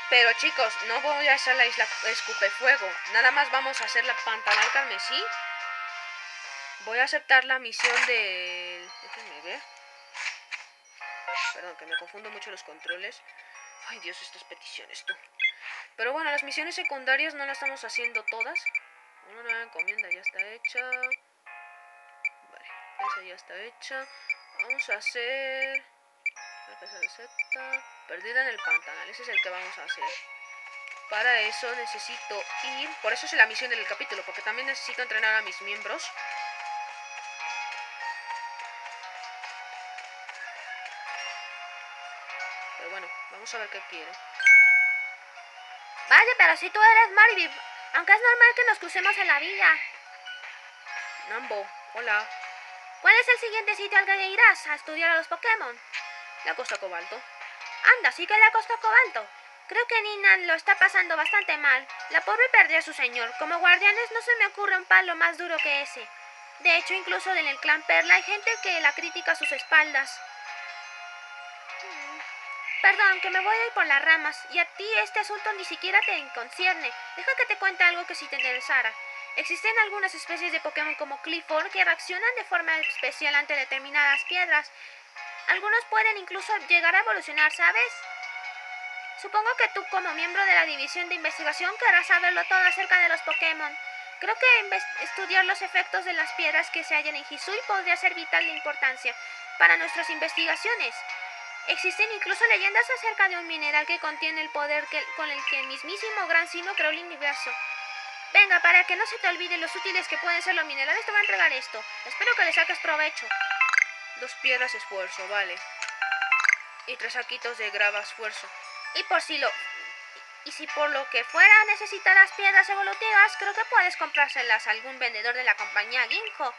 Pero chicos, no voy a hacer la isla Escupefuego. Nada más vamos a hacer la Pantanal Carmesí. Voy a aceptar la misión del... Déjenme ver. Perdón, que me confundo mucho los controles. Ay, Dios, estas peticiones, tú. Pero bueno, las misiones secundarias no las estamos haciendo todas. Una nueva encomienda ya está hecha. Vale, esa ya está hecha. Vamos a hacer... Esa receta. Perdida en el Pantanal. Ese es el que vamos a hacer. Para eso necesito ir... Por eso es la misión del capítulo, porque también necesito entrenar a mis miembros. Pero bueno, vamos a ver qué quiere. Vaya, pero si tú eres Maribel, aunque es normal que nos crucemos en la villa. Nambo, hola. ¿Cuál es el siguiente sitio al que irás a estudiar a los Pokémon? La Costa Cobalto. Anda, sí que la Costa Cobalto. Creo que Ninan lo está pasando bastante mal. La pobre perdió a su señor. Como guardianes no se me ocurre un palo más duro que ese. De hecho, incluso en el clan Perla hay gente que la critica a sus espaldas. Perdón, que me voy a ir por las ramas. Y a ti este asunto ni siquiera te concierne. Deja que te cuente algo que sí te interesara. Existen algunas especies de Pokémon como Clifford que reaccionan de forma especial ante determinadas piedras. Algunos pueden incluso llegar a evolucionar, ¿sabes? Supongo que tú, como miembro de la división de investigación, querrás saberlo todo acerca de los Pokémon. Creo que estudiar los efectos de las piedras que se hallan en Hisui podría ser vital de importancia para nuestras investigaciones. Existen incluso leyendas acerca de un mineral que contiene el poder con el que el mismísimo Gran Sino creó el universo. Venga, para que no se te olviden los útiles que pueden ser los minerales, te voy a entregar esto. Espero que le saques provecho. 2 piedras esfuerzo, vale. Y 3 saquitos de grava esfuerzo. Y si por lo que fuera necesitarás piedras evolutivas, creo que puedes comprárselas a algún vendedor de la compañía Ginkgo.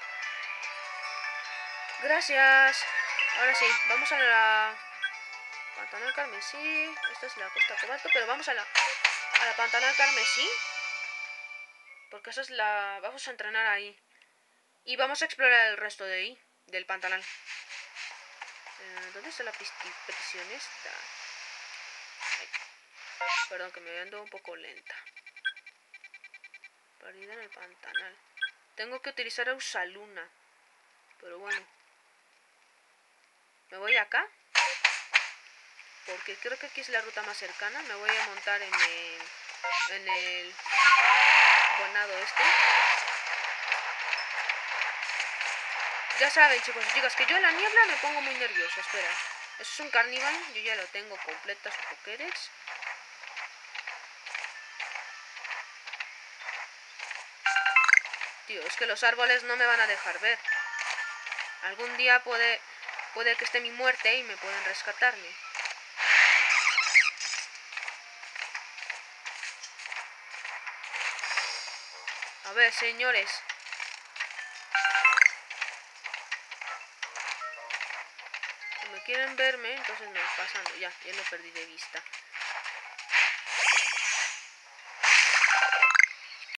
Gracias. Ahora sí, vamos a la Pantanal Carmesí. Esta es la Costa Cobalto, pero vamos a la Pantanal Carmesí. Porque esa es la... Vamos a entrenar ahí. Y vamos a explorar el resto de ahí, del Pantanal. ¿Dónde está la petición esta? Ay. Perdón, que me ando un poco lenta. Perdida en el Pantanal. Tengo que utilizar a Usaluna. Pero bueno. Me voy acá. Porque creo que aquí es la ruta más cercana. Me voy a montar en el bonado este. Ya saben, chicos y chicas, que yo en la niebla me pongo muy nervioso. Espera. Eso es un carnival. Yo ya lo tengo completa su Pokédex. Tío, es que los árboles no me van a dejar ver. Algún día puede que esté mi muerte y me pueden rescatarme. A ver, señores. Si me quieren verme, entonces me pasando. Ya lo perdí de vista.